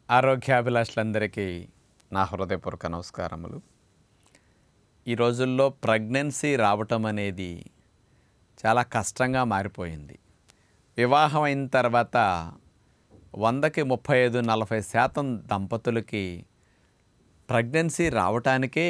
ఆరోగ్యాభిలాషులందరికీ నా హృదయపూర్వక నమస్కారములు. ఈ రోజుల్లో ప్రెగ్నెన్సీ రావటం అనేది చాలా కష్టంగా మారిపోయింది. వివాహం అయిన తర్వాత 100కి 35-40% దంపతులకి ప్రెగ్నెన్సీ రావటానికే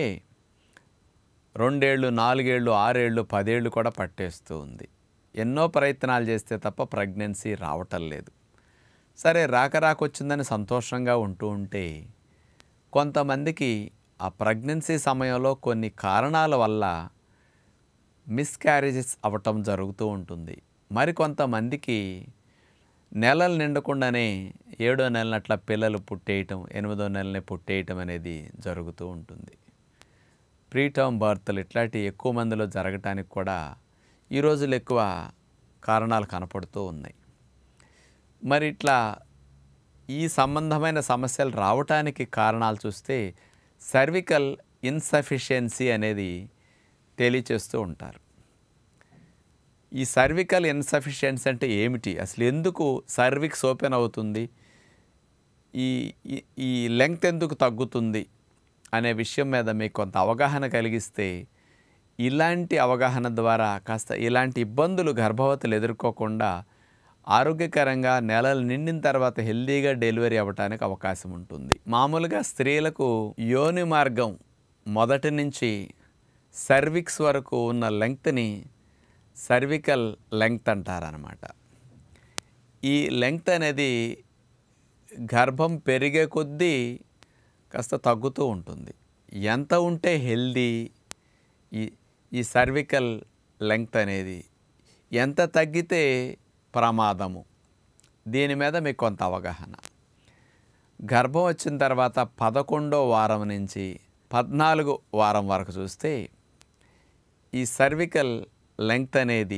2 ఏళ్ళు 4 ఏళ్ళు 6 ఏళ్ళు 10 ఏళ్ళు కూడా పట్టేస్తూ ఉంది. ఎన్నో ప్రయత్నాలు చేస్తే తప్ప ప్రెగ్నెన్సీ రావటం లేదు. సరే రాకొచ్చిందని సంతోషంగా ఉంటే కొంతమందికి ఆ ప్రెగ్నెన్సీ సమయంలో కొన్ని కారణాల వల్ల మిస్క్యారేజెస్ అవ్వటం జరుగుతూ ఉంటుంది. మరికొంతమందికి నెలలు నిండకుండానే 7వ నెలన అట్లా పిల్లలు పుట్టేయటం, 8వ నెలనే పుట్టేయటం అనేది జరుగుతూ ఉంటుంది. ప్రీటర్మ్ బర్త్లు ఇట్లాంటి ఎక్కువ మందిలో జరగటానికి కూడా ఈ రోజులు ఎక్కువ కారణాలు కనపడుతూ ఉన్నాయి. మరి ఇట్లా ఈ సంబంధమైన సమస్యలు రావటానికి కారణాలు చూస్తే సర్వికల్ ఇన్సఫిషియన్సీ అనేది తెలియచేస్తూ ఉంటారు. ఈ సర్వికల్ ఇన్సఫిషియన్సీ అంటే ఏమిటి, అసలు ఎందుకు సర్విక్స్ ఓపెన్ అవుతుంది, ఈ ఈ లెంగ్త్ ఎందుకు తగ్గుతుంది అనే విషయం మీద మీకు కొంత అవగాహన కలిగిస్తే ఇలాంటి అవగాహన ద్వారా కాస్త ఇలాంటి ఇబ్బందులు గర్భవతులు ఎదుర్కోకుండా ఆరోగ్యకరంగా నెలలు నిండిన తర్వాత హెల్దీగా డెలివరీ అవ్వటానికి అవకాశం ఉంటుంది. మామూలుగా స్త్రీలకు యోని మార్గం మొదటి నుంచి సర్విక్స్ వరకు ఉన్న లెంగ్త్ని సర్వికల్ లెంగ్త్ అంటారనమాట. ఈ లెంగ్త్ అనేది గర్భం పెరిగే కొద్దీ కాస్త తగ్గుతూ ఉంటుంది. ఎంత ఉంటే హెల్దీ ఈ సర్వికల్ లెంగ్త్ అనేది, ఎంత తగ్గితే ప్రమాదము, దీని మీద మీకు కొంత అవగాహన. గర్భం వచ్చిన తర్వాత 11వ వారం నుంచి 14వ వారం వరకు చూస్తే ఈ సర్వికల్ లెంగ్త్ అనేది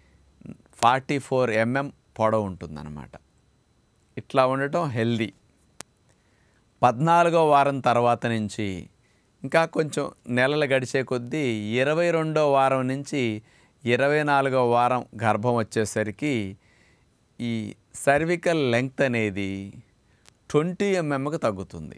44 mm పొడవు ఉంటుందన్నమాట. ఇట్లా ఉండటం హెల్దీ. 14వ వారం తర్వాత నుంచి ఇంకా కొంచెం నెలలు గడిచే కొద్దీ 22వ వారం నుంచి 24వ వారం గర్భం వచ్చేసరికి ఈ సర్వికల్ లెంగ్త్ అనేది 20 mmకి తగ్గుతుంది.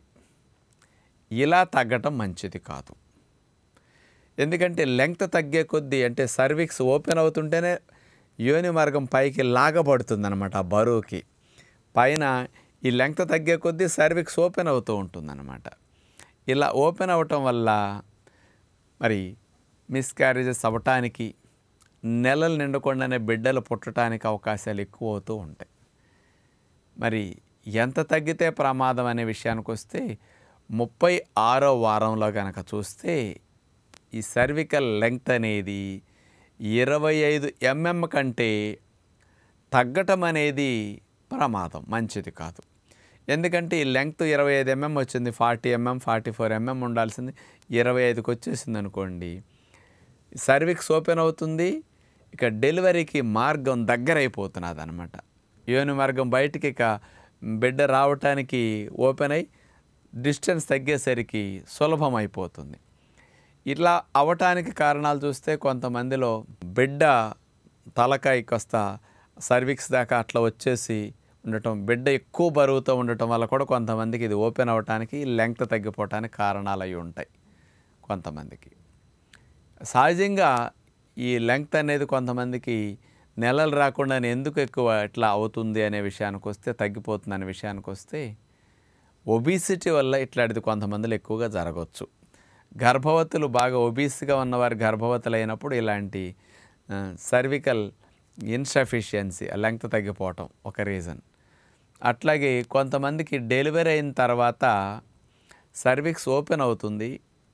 ఇలా తగ్గటం మంచిది కాదు. ఎందుకంటే లెంగ్త్ తగ్గే కొద్దీ అంటే సర్విక్స్ ఓపెన్ అవుతుంటేనే యోని మార్గం పైకి లాగబడుతుంది అనమాట. ఆ బరువుకి పైన ఈ లెంగ్త్ తగ్గే కొద్దీ సర్విక్స్ ఓపెన్ అవుతూ ఉంటుందన్నమాట. ఇలా ఓపెన్ అవ్వటం వల్ల మరి మిస్క్యారేజెస్ అవ్వటానికి, నెలలు నిండకుండానే బిడ్డలు పుట్టడానికి అవకాశాలు ఎక్కువ అవుతూ ఉంటాయి. మరి ఎంత తగ్గితే ప్రమాదం అనే విషయానికి వస్తే 36వ వారంలో కనుక చూస్తే ఈ సర్వికల్ లెంగ్త్ అనేది 25 mm కంటే తగ్గటం అనేది ప్రమాదం, మంచిది కాదు. ఎందుకంటే ఈ లెంగ్త్ 25 mm వచ్చింది, 40 mm 44 mm ఉండాల్సింది 25కి వచ్చేసింది అనుకోండి, సర్విక్స్ ఓపెన్ అవుతుంది. ఇక డెలివరీకి మార్గం దగ్గర అయిపోతున్నది అనమాట. యోని మార్గం బయటికి ఇక బిడ్డ రావటానికి ఓపెన్ అయి డిస్టెన్స్ తగ్గేసరికి సులభం అయిపోతుంది. ఇట్లా అవ్వటానికి కారణాలు చూస్తే కొంతమందిలో బిడ్డ తలకాయ కాస్త సర్విక్స్ దాకా అట్లా వచ్చేసి ఉండటం, బిడ్డ ఎక్కువ బరువుతో ఉండటం వల్ల కూడా కొంతమందికి ఇది ఓపెన్ అవ్వటానికి, లెంగ్త్ తగ్గిపోవటానికి కారణాలు అయి ఉంటాయి. కొంతమందికి సహజంగా ఈ లెంగ్త్ అనేది కొంతమందికి నెలలు రాకుండా ఎందుకు ఎక్కువ ఇట్లా అవుతుంది అనే విషయానికి వస్తే, తగ్గిపోతుంది అనే విషయానికి వస్తే ఒబిసిటీ వల్ల ఇట్లాంటిది కొంతమందిలో ఎక్కువగా జరగవచ్చు. గర్భవతులు బాగా ఒబీస్గా ఉన్నవారు గర్భవతులు అయినప్పుడు ఇలాంటి సర్వికల్ ఇన్సఫిషియన్సీ, లెంగ్త్ తగ్గిపోవటం ఒక రీజన్. అట్లాగే కొంతమందికి డెలివరీ అయిన తర్వాత సర్విక్స్ ఓపెన్ అవుతుంది.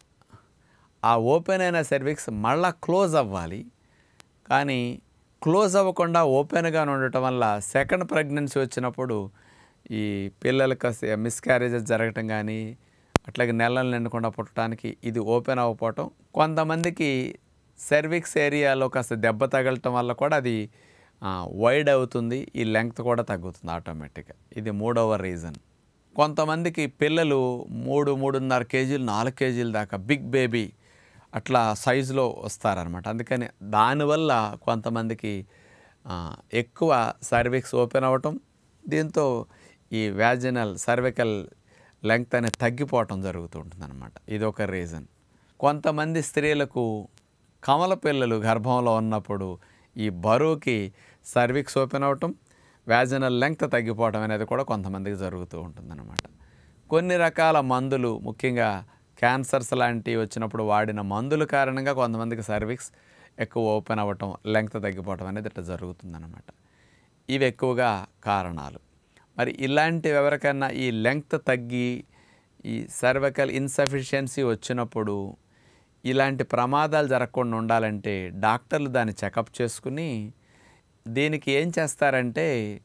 ఆ ఓపెన్ అయిన సర్విక్స్ మళ్ళా క్లోజ్ అవ్వాలి, కానీ క్లోజ్ అవ్వకుండా ఓపెన్గా ఉండటం వల్ల సెకండ్ ప్రెగ్నెన్సీ వచ్చినప్పుడు ఈ పిల్లలకు మిస్క్యారేజెస్ జరగటం కానీ, అట్లాగే నెలలు నిండకుండా పుట్టడానికి ఇది ఓపెన్ అవ్వకపోవటం, కొంతమందికి సర్విక్స్ ఏరియాలో కాస్త దెబ్బ తగలటం వల్ల కూడా అది వైడ్ అవుతుంది, ఈ లెంగ్త్ కూడా తగ్గుతుంది ఆటోమేటిక్గా. ఇది 3వ రీజన్. కొంతమందికి పిల్లలు 3-3.5 కేజీలు 4 కేజీల దాకా బిగ్ బేబీ అట్లా సైజులో వస్తారనమాట. అందుకని దానివల్ల కొంతమందికి ఎక్కువ సర్విక్స్ ఓపెన్ అవ్వటం, దీంతో ఈ వ్యాజినల్ సర్వికల్ లెంగ్త్ అనేది తగ్గిపోవటం జరుగుతూ ఉంటుందన్నమాట. ఇదొక రీజన్. కొంతమంది స్త్రీలకు కమల పిల్లలు గర్భంలో ఉన్నప్పుడు ఈ బరువుకి సర్విక్స్ ఓపెన్ అవటం, వ్యాజినల్ లెంగ్త్ తగ్గిపోవటం అనేది కూడా కొంతమందికి జరుగుతూ ఉంటుందన్నమాట. కొన్ని రకాల మందులు, ముఖ్యంగా క్యాన్సర్స్ లాంటివి వచ్చినప్పుడు వాడిన మందుల కారణంగా కొంతమందికి సర్విక్స్ ఎక్కువ ఓపెన్ అవ్వటం, లెంగ్త్ తగ్గిపోవటం అనేది ఇట్లా జరుగుతుందన్నమాట. ఇవి ఎక్కువగా కారణాలు. మరి ఇలాంటివి ఎవరికైనా ఈ లెంగ్త్ తగ్గి ఈ సర్వికల్ ఇన్సఫిషియన్సీ వచ్చినప్పుడు ఇలాంటి ప్రమాదాలు జరగకుండా ఉండాలంటే డాక్టర్లు దాన్ని చెకప్ చేసుకుని దీనికి ఏం చేస్తారంటే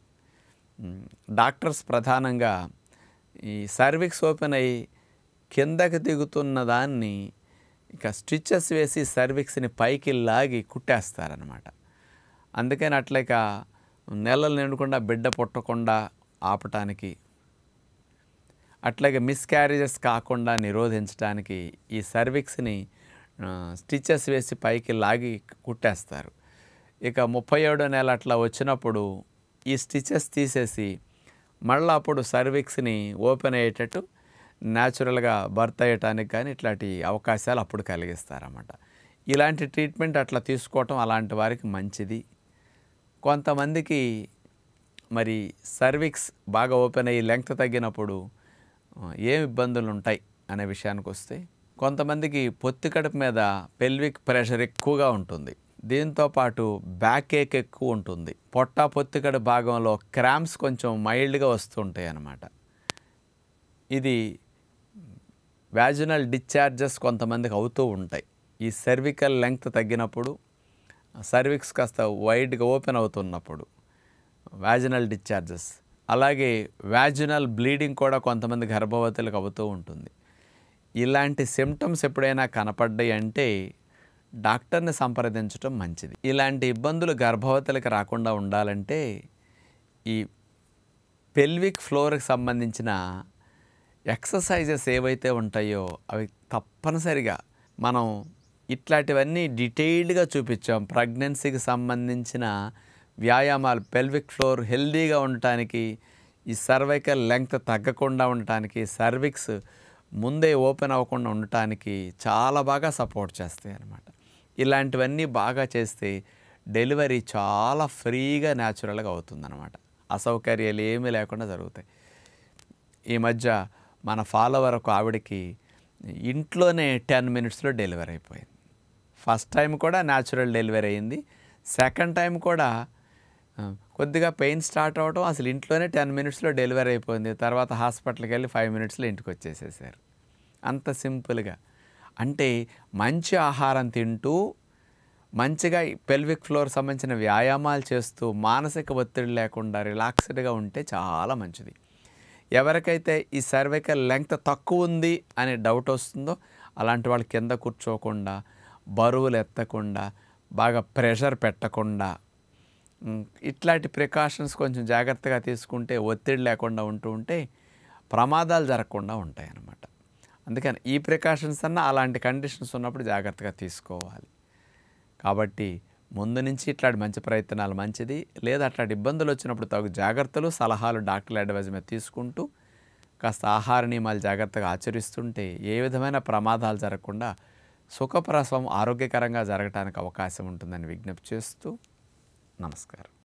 డాక్టర్స్ ప్రధానంగా ఈ సర్విక్స్ ఓపెన్ అయ్యి కిందకి దిగుతున్న దాన్ని ఇక స్టిచెస్ వేసి సర్విక్స్ని పైకి లాగి కుట్టేస్తారనమాట. అందుకని అట్లేక నెలలు నిండకుండా బిడ్డ పుట్టకుండా ఆపటానికి, అట్లాగే మిస్క్యారేజెస్ కాకుండా నిరోధించడానికి ఈ సర్విక్స్ని స్టిచెస్ వేసి పైకి లాగి కుట్టేస్తారు. ఇక 37వ నెల అట్లా వచ్చినప్పుడు ఈ స్టిచెస్ తీసేసి మళ్ళీ అప్పుడు సర్విక్స్ని ఓపెన్ అయ్యేటట్టు న్యాచురల్గా బర్త్ అయ్యటానికి కానీ ఇట్లాంటి అవకాశాలు అప్పుడు కలిగిస్తారన్నమాట. ఇలాంటి ట్రీట్మెంట్ అట్లా తీసుకోవటం అలాంటి వారికి మంచిది. కొంతమందికి మరి సర్విక్స్ బాగా ఓపెన్ అయ్యి లెంగ్త్ తగ్గినప్పుడు ఏం ఇబ్బందులు ఉంటాయి అనే విషయానికి వస్తే, కొంతమందికి పొత్తి కడుపు మీద పెల్విక్ ప్రెషర్ ఎక్కువగా ఉంటుంది. దీంతోపాటు బ్యాక్ ఏక్ ఎక్కువ ఉంటుంది. పొట్ట పొత్తికడు భాగంలో క్రాంప్స్ కొంచెం మైల్డ్గా వస్తుంటాయి అన్నమాట. ఇది వ్యాజినల్ డిశ్చార్జెస్ కొంతమందికి అవుతూ ఉంటాయి. ఈ సర్వికల్ లెంగ్త్ తగ్గినప్పుడు, సర్విక్స్ కాస్త వైడ్గా ఓపెన్ అవుతున్నప్పుడు వ్యాజినల్ డిశ్చార్జెస్, అలాగే వ్యాజినల్ బ్లీడింగ్ కూడా కొంతమంది గర్భవతులకు అవుతూ ఉంటుంది. ఇలాంటి సిమ్టమ్స్ ఎప్పుడైనా కనపడ్డాయి అంటే డాక్టర్ని సంప్రదించడం మంచిది. ఇలాంటి ఇబ్బందులు గర్భవతులకు రాకుండా ఉండాలంటే ఈ పెల్విక్ ఫ్లోర్కి సంబంధించిన ఎక్సర్సైజెస్ ఏవైతే ఉంటాయో అవి తప్పనిసరిగా మనం ఇట్లాంటివన్నీ డీటెయిల్డ్గా చూపించాం. ప్రెగ్నెన్సీకి సంబంధించిన వ్యాయామాలు, పెల్విక్ ఫ్లోర్ హెల్దీగా ఉండటానికి, ఈ సర్వైకల్ లెంగ్త్ తగ్గకుండా ఉండటానికి, సర్విక్స్ ముందే ఓపెన్ అవ్వకుండా ఉండటానికి చాలా బాగా సపోర్ట్ చేస్తాయి అన్నమాట. ఇలాంటివన్నీ బాగా చేస్తే డెలివరీ చాలా ఫ్రీగా న్యాచురల్గా అవుతుందన్నమాట. అసౌకర్యాలు ఏమీ లేకుండా జరుగుతాయి. ఈ మధ్య మన ఫాలోవర్ ఒక ఆవిడకి ఇంట్లోనే 10 మినిట్స్లో డెలివరీ అయిపోయింది. ఫస్ట్ టైం కూడా న్యాచురల్ డెలివరీ అయింది. సెకండ్ టైం కూడా కొద్దిగా పెయిన్ స్టార్ట్ అవ్వడం, అసలు ఇంట్లోనే 10 మినిట్స్లో డెలివరీ అయిపోయింది. తర్వాత హాస్పిటల్కి వెళ్ళి 5 మినిట్స్లో ఇంటికి వచ్చేసేసారు. అంత సింపుల్గా. అంటే మంచి ఆహారం తింటూ, మంచిగా పెల్విక్ ఫ్లోర్ సంబంధించిన వ్యాయామాలు చేస్తూ, మానసిక ఒత్తిడి లేకుండా రిలాక్స్డ్గా ఉంటే చాలా మంచిది. ఎవరికైతే ఈ సర్వికల్ లెంగ్త్ తక్కువ ఉంది అనే డౌట్ వస్తుందో అలాంటి వాళ్ళు కింద కూర్చోకుండా, బరువులు ఎత్తకుండా, బాగా ప్రెషర్ పెట్టకుండా, ఇట్లాంటి ప్రికాషన్స్ కొంచెం జాగ్రత్తగా తీసుకుంటే ఒత్తిడి లేకుండా ఉంటే ప్రమాదాలు జరగకుండా ఉంటాయి అన్నమాట. అందుకని ఈ ప్రికాషన్స్ అన్నా అలాంటి కండిషన్స్ ఉన్నప్పుడు జాగ్రత్తగా తీసుకోవాలి. కాబట్టి ముందు నుంచి ఇట్లాంటి మంచి ప్రయత్నాలు మంచిది. లేదా అట్లాంటి ఇబ్బందులు వచ్చినప్పుడు తగు జాగ్రత్తలు, సలహాలు డాక్టర్ల అడ్వైజ్ మీద తీసుకుంటూ కాస్త ఆహార నియమాలు జాగ్రత్తగా ఆచరిస్తుంటే ఏ విధమైన ప్రమాదాలు జరగకుండా సుఖప్రసవం ఆరోగ్యకరంగా జరగడానికి అవకాశం ఉంటుందని విజ్ఞప్తి చేస్తూ నమస్కారం.